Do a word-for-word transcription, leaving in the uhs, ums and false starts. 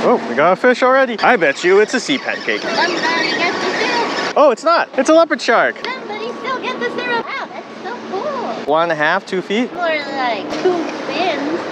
Oh, we got a fish already. I bet you it's a sea pancake. Somebody gets the syrup. Oh, it's not. It's a leopard shark. Somebody still gets the syrup. Wow, that's so cool. One and a half, two feet. More like two fins.